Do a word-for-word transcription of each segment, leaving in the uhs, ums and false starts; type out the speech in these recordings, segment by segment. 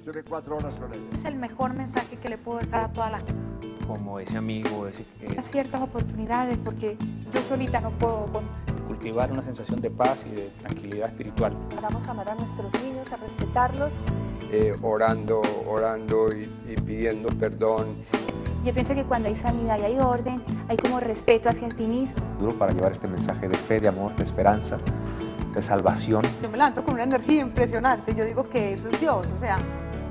Estuve cuatro horas con ella. Es el mejor mensaje que le puedo dejar a toda la gente. Como ese amigo, ese, eh, A ciertas oportunidades, porque yo solita no puedo con... cultivar una sensación de paz y de tranquilidad espiritual. Vamos a amar a nuestros niños, a respetarlos. Eh, orando, orando y, y pidiendo perdón. Yo pienso que cuando hay sanidad y hay orden, hay como respeto hacia ti mismo. Duro para llevar este mensaje de fe, de amor, de esperanza, de salvación. Yo me levanto con una energía impresionante, yo digo que eso es Dios, o sea...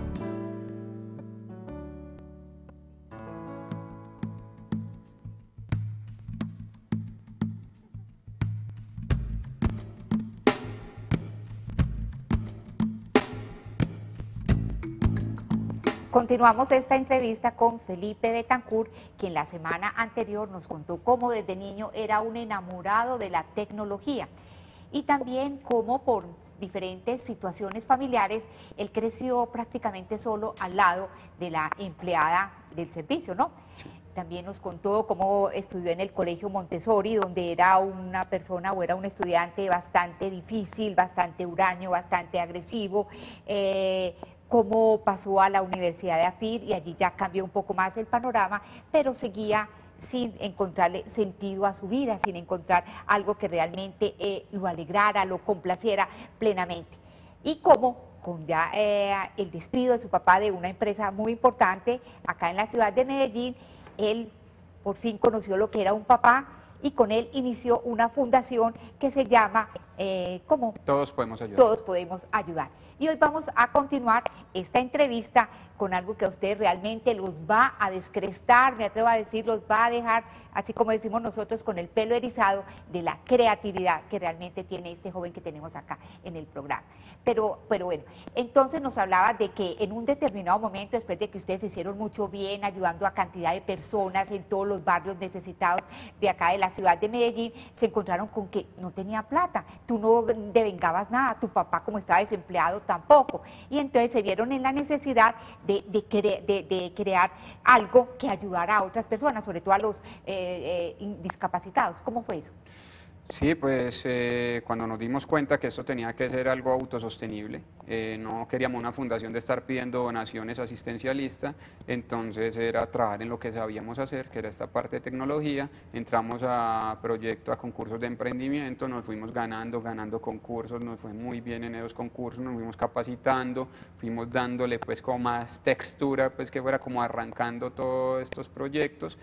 Continuamos esta entrevista con Felipe Betancourt, quien la semana anterior nos contó cómo desde niño era un enamorado de la tecnología y también cómo por diferentes situaciones familiares él creció prácticamente solo al lado de la empleada del servicio, ¿no? Sí. También nos contó cómo estudió en el Colegio Montessori, donde era una persona o era un estudiante bastante difícil, bastante huraño, bastante agresivo, eh, cómo pasó a la Universidad de AFIT y allí ya cambió un poco más el panorama, pero seguía sin encontrarle sentido a su vida, sin encontrar algo que realmente eh, lo alegrara, lo complaciera plenamente. Y cómo con ya eh, el despido de su papá de una empresa muy importante acá en la ciudad de Medellín, él por fin conoció lo que era un papá y con él inició una fundación que se llama, eh, ¿cómo? Todos podemos ayudar. Todos podemos ayudar. Y hoy vamos a continuar esta entrevista con algo que a ustedes realmente los va a descrestar, me atrevo a decir, los va a dejar, así como decimos nosotros, con el pelo erizado de la creatividad que realmente tiene este joven que tenemos acá en el programa. Pero, pero bueno, entonces nos hablaba de que en un determinado momento, después de que ustedes hicieron mucho bien, ayudando a cantidad de personas en todos los barrios necesitados de acá de la ciudad de Medellín, se encontraron con que no tenía plata, tú no devengabas nada, tu papá como estaba desempleado tampoco, y entonces se vieron en la necesidad de, de, cre de, de crear algo que ayudara a otras personas, sobre todo a los eh, eh, discapacitados. ¿Cómo fue eso? Sí, pues eh, cuando nos dimos cuenta que esto tenía que ser algo autosostenible, eh, no queríamos una fundación de estar pidiendo donaciones asistencialistas, entonces era trabajar en lo que sabíamos hacer, que era esta parte de tecnología. Entramos a proyectos, a concursos de emprendimiento, nos fuimos ganando, ganando concursos, nos fue muy bien en esos concursos, nos fuimos capacitando, fuimos dándole pues como más textura, pues que fuera como arrancando todos estos proyectos.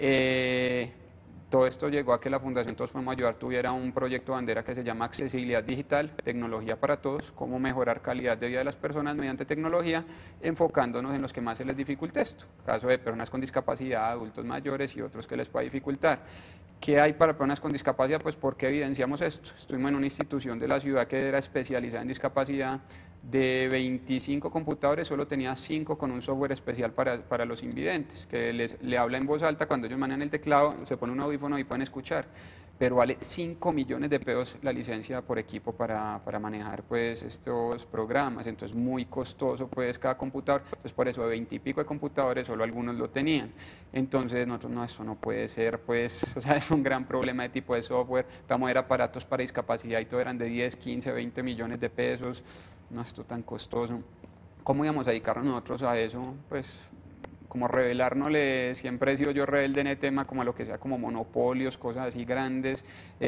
Eh, Todo esto llegó a que la Fundación Todos Podemos Ayudar tuviera un proyecto bandera que se llama Accesibilidad Digital, Tecnología para Todos, cómo mejorar calidad de vida de las personas mediante tecnología, enfocándonos en los que más se les dificulte esto, caso de personas con discapacidad, adultos mayores y otros que les pueda dificultar. ¿Qué hay para personas con discapacidad? Pues ¿por qué evidenciamos esto? Estuvimos en una institución de la ciudad que era especializada en discapacidad. De veinticinco computadores solo tenía cinco con un software especial para, para los invidentes, que les, le habla en voz alta cuando ellos manejan el teclado, se pone un audífono y pueden escuchar, pero vale cinco millones de pesos la licencia por equipo para, para manejar pues estos programas, entonces muy costoso pues cada computador, entonces por eso de veinte y pico de computadores solo algunos lo tenían. Entonces nosotros, no, eso no puede ser, pues, o sea, es un gran problema de tipo de software, vamos a ver aparatos para discapacidad y todo eran de diez, quince, veinte millones de pesos, no, esto tan costoso. ¿Cómo íbamos a dedicarnos nosotros a eso? Pues como revelárnosle, siempre he sido yo rebelde en el tema, como a lo que sea, como monopolios, cosas así grandes,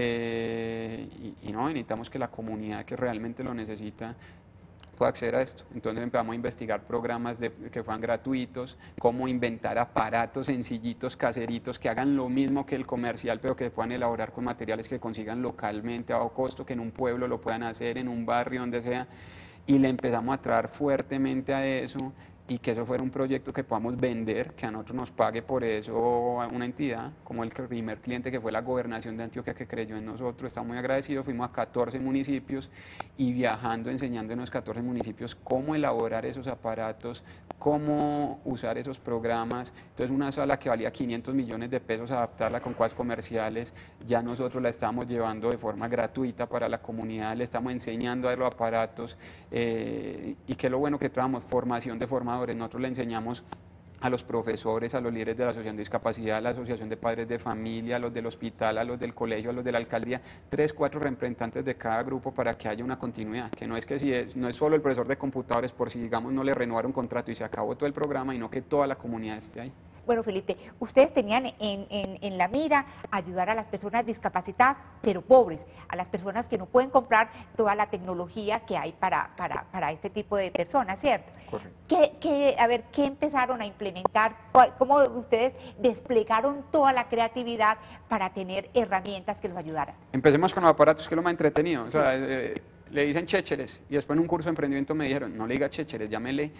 eh, y, y no, necesitamos que la comunidad que realmente lo necesita pueda acceder a esto. Entonces empezamos a investigar programas de, que fueran gratuitos, cómo inventar aparatos sencillitos, caseritos, que hagan lo mismo que el comercial, pero que puedan elaborar con materiales que consigan localmente a bajo costo, que en un pueblo lo puedan hacer, en un barrio, donde sea, y le empezamos a traer fuertemente a eso, y que eso fuera un proyecto que podamos vender, que a nosotros nos pague por eso una entidad, como el primer cliente que fue la Gobernación de Antioquia, que creyó en nosotros, estamos muy agradecidos. Fuimos a catorce municipios y viajando, enseñando en los catorce municipios cómo elaborar esos aparatos, cómo usar esos programas. Entonces una sala que valía quinientos millones de pesos, adaptarla con cosas comerciales, ya nosotros la estamos llevando de forma gratuita para la comunidad, le estamos enseñando a los aparatos, eh, y que lo bueno que trabajamos, formación de formadores. Nosotros le enseñamos a los profesores, a los líderes de la asociación de discapacidad, a la asociación de padres de familia, a los del hospital, a los del colegio, a los de la alcaldía, tres, cuatro representantes de cada grupo para que haya una continuidad, que no es que si es, no es solo el profesor de computadores por si digamos no le renovaron contrato y se acabó todo el programa, sino que toda la comunidad esté ahí. Bueno, Felipe, ustedes tenían en, en, en la mira ayudar a las personas discapacitadas, pero pobres, a las personas que no pueden comprar toda la tecnología que hay para, para, para este tipo de personas, ¿cierto? Correcto. ¿Qué, qué, a ver, ¿qué empezaron a implementar? ¿Cuál- ¿Cómo ustedes desplegaron toda la creatividad para tener herramientas que los ayudaran? Empecemos con los aparatos, que es lo más entretenido. O sea, eh, le dicen chécheres y después en un curso de emprendimiento me dijeron, no le diga chécheres, llámele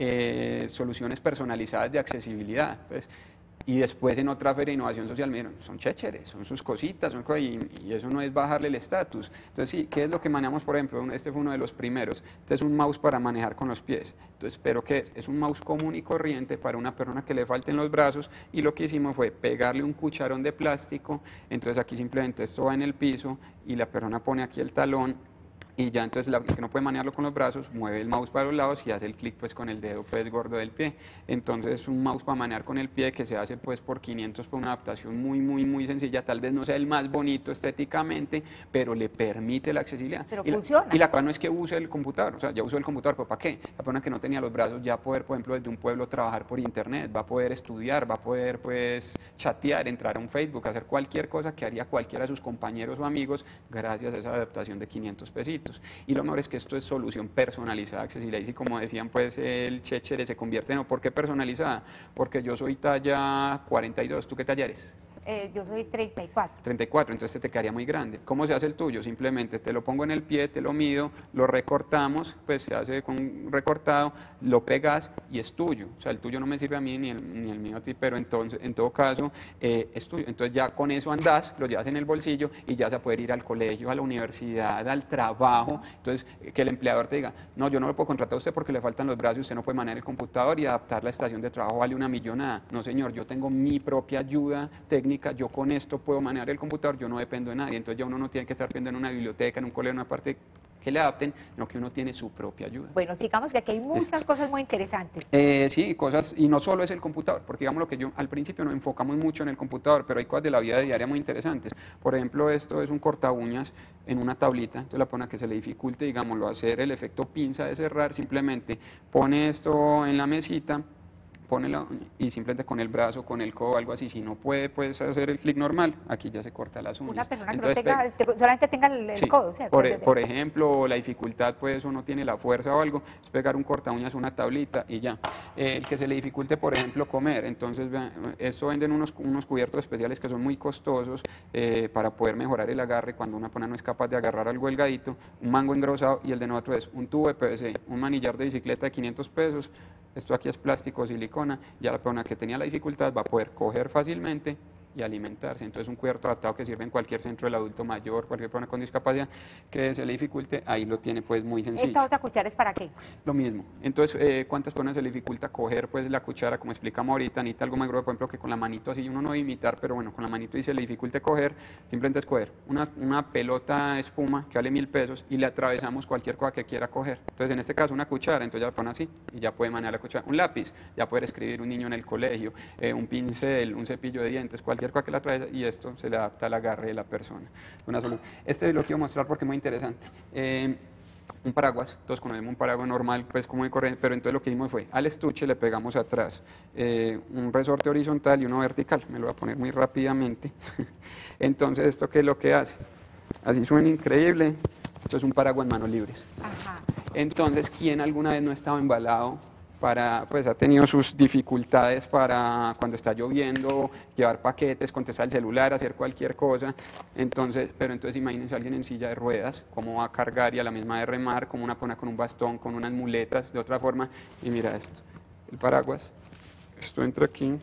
eh, soluciones personalizadas de accesibilidad. Pues, y después en otra feria de innovación social me dijeron, son chécheres, son sus cositas, son co- y, y eso no es bajarle el estatus. Entonces, sí, ¿qué es lo que manejamos, por ejemplo? Este fue uno de los primeros. Este es un mouse para manejar con los pies. Entonces, ¿pero qué es? Es un mouse común y corriente para una persona que le falten los brazos, y lo que hicimos fue pegarle un cucharón de plástico. Entonces aquí simplemente esto va en el piso y la persona pone aquí el talón, y ya entonces la que no puede manejarlo con los brazos, mueve el mouse para los lados y hace el clic pues con el dedo pues gordo del pie. Entonces es un mouse para manejar con el pie que se hace pues por quinientos, por una adaptación muy muy muy sencilla, tal vez no sea el más bonito estéticamente, pero le permite la accesibilidad. Pero y funciona. La, y la cosa no es que use el computador, o sea, ya usó el computador, pero ¿para qué? La persona que no tenía los brazos ya poder, por ejemplo, desde un pueblo trabajar por internet, va a poder estudiar, va a poder pues chatear, entrar a un Facebook, hacer cualquier cosa que haría cualquiera de sus compañeros o amigos gracias a esa adaptación de quinientos pesitos. Y lo mejor es que esto es solución personalizada, accesible. Y como decían, pues el chéchere se convierte en, ¿por qué personalizada? Porque yo soy talla cuarenta y dos, ¿tú qué talla eres? Eh, yo soy treinta y cuatro. treinta y cuatro, entonces te quedaría muy grande. ¿Cómo se hace el tuyo? Simplemente te lo pongo en el pie, te lo mido, lo recortamos, pues se hace con un recortado, lo pegas y es tuyo. O sea, el tuyo no me sirve a mí ni el, ni el mío a ti, pero entonces, en todo caso, eh, es tuyo. Entonces ya con eso andás, lo llevas en el bolsillo y ya se puede ir al colegio, a la universidad, al trabajo. Entonces, que el empleador te diga, no, yo no lo puedo contratar a usted porque le faltan los brazos y usted no puede manejar el computador y adaptar la estación de trabajo vale una millonada. No, señor, yo tengo mi propia ayuda técnica, yo con esto puedo manejar el computador, yo no dependo de nadie, entonces ya uno no tiene que estar viendo en una biblioteca, en un colegio, en una parte que le adapten, sino que uno tiene su propia ayuda. Bueno, sigamos que aquí hay muchas Esto. cosas muy interesantes. Eh, sí, cosas, y no solo es el computador, porque digamos lo que yo al principio nos enfocamos mucho en el computador, pero hay cosas de la vida diaria muy interesantes. Por ejemplo, esto es un corta uñas en una tablita, entonces la persona que se le dificulte, digámoslo, hacer el efecto pinza de cerrar, simplemente pone esto en la mesita, pone la uña y simplemente con el brazo, con el codo, algo así, si no puede, puedes hacer el clic normal, aquí ya se corta las uñas. Una persona que no Entonces, tenga, te- solamente tenga el, el Sí, codo, ¿cierto? por, Desde- por ejemplo, la dificultad, pues uno tiene la fuerza o algo, es pegar un corta uñas, una tablita y ya. Eh, el que se le dificulte, por ejemplo, comer, entonces vean, esto venden unos, unos cubiertos especiales que son muy costosos eh, para poder mejorar el agarre cuando una persona no es capaz de agarrar algo delgadito, un mango engrosado, y el de nosotros es un tubo de P V C, un manillar de bicicleta de quinientos pesos, esto aquí es plástico, silicona, ya la persona que tenía la dificultad va a poder coger fácilmente y alimentarse. Entonces un cubierto adaptado que sirve en cualquier centro del adulto mayor, cualquier persona con discapacidad que se le dificulte, ahí lo tiene pues muy sencillo. ¿Esta otra cuchara es para qué? Lo mismo. Entonces, eh, ¿cuántas personas se le dificulta coger pues la cuchara, como explicamos ahorita? Necesita algo más grueso, por ejemplo, que con la manito así, uno no debe imitar, pero bueno, con la manito y se le dificulte coger, simplemente es coger una, una pelota de espuma que vale mil pesos y le atravesamos cualquier cosa que quiera coger. Entonces, en este caso, una cuchara, entonces ya la pone así y ya puede manejar la cuchara. Un lápiz, ya puede escribir un niño en el colegio, eh, un pincel, un cepillo de dientes, cualquier cosa que la atraviesa, y esto se le adapta al agarre de la persona. Una sola. Este lo quiero mostrar porque es muy interesante. Eh, un paraguas, todos conocemos un paraguas normal, pues como de corriente, pero entonces lo que hicimos fue, al estuche le pegamos atrás eh, un resorte horizontal y uno vertical, me lo voy a poner muy rápidamente. Entonces, ¿esto qué es lo que hace? Así suena increíble, esto es un paraguas manos libres. Ajá. Entonces, ¿quién alguna vez no estaba embalado? Para, pues ha tenido sus dificultades para cuando está lloviendo, llevar paquetes, contestar el celular, hacer cualquier cosa. Entonces, pero entonces imagínense a alguien en silla de ruedas, cómo va a cargar y a la misma de remar, como una persona con un bastón, con unas muletas, de otra forma. Y mira esto, el paraguas, esto entra aquí.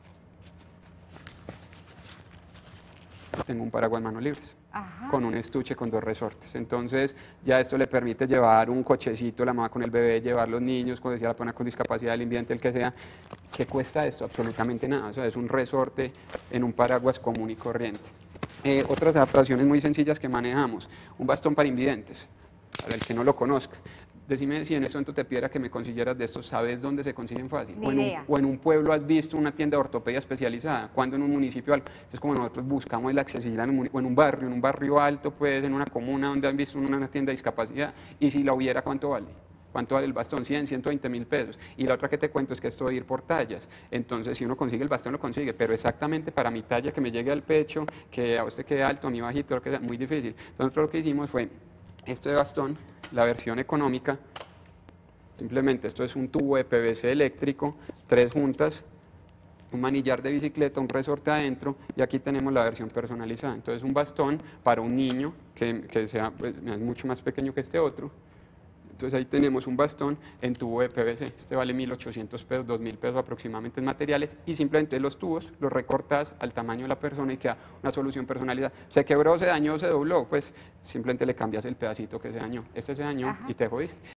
Tengo un paraguas manos libres. Ajá. Con un estuche con dos resortes. Entonces, ya esto le permite llevar un cochecito, la mamá con el bebé, llevar los niños, como decía la persona con discapacidad, el invidente, el que sea. ¿Qué cuesta esto? Absolutamente nada. O sea, es un resorte en un paraguas común y corriente. Eh, otras adaptaciones muy sencillas que manejamos. Un bastón para invidentes, para el que no lo conozca. Decime si en este momento te pidiera que me consiguieras de estos, ¿sabes dónde se consiguen fácil? Ni O en, un, idea. o en un pueblo has visto una tienda de ortopedia especializada, cuando en un municipio algo. Entonces, como nosotros buscamos la accesibilidad en un, muni- o en un barrio, en un barrio alto, pues en una comuna donde han visto una, una tienda de discapacidad, y si la hubiera, ¿cuánto vale? ¿Cuánto vale el bastón? cien, ciento veinte mil pesos. Y la otra que te cuento es que esto de ir por tallas. Entonces, si uno consigue el bastón, lo consigue, pero exactamente para mi talla, que me llegue al pecho, que a usted quede alto, a mí bajito, lo que sea, muy difícil. Entonces, nosotros lo que hicimos fue este bastón, la versión económica. Simplemente esto es un tubo de P V C eléctrico, tres juntas, un manillar de bicicleta, un resorte adentro, y aquí tenemos la versión personalizada. Entonces un bastón para un niño que, que sea pues, mucho más pequeño que este otro. Entonces ahí tenemos un bastón en tubo de P V C. Este vale mil ochocientos pesos, dos mil pesos aproximadamente en materiales, y simplemente los tubos los recortas al tamaño de la persona y queda una solución personalizada. Se quebró, se dañó, se dobló, pues simplemente le cambias el pedacito que se dañó. Este se dañó Ajá. y te jodiste.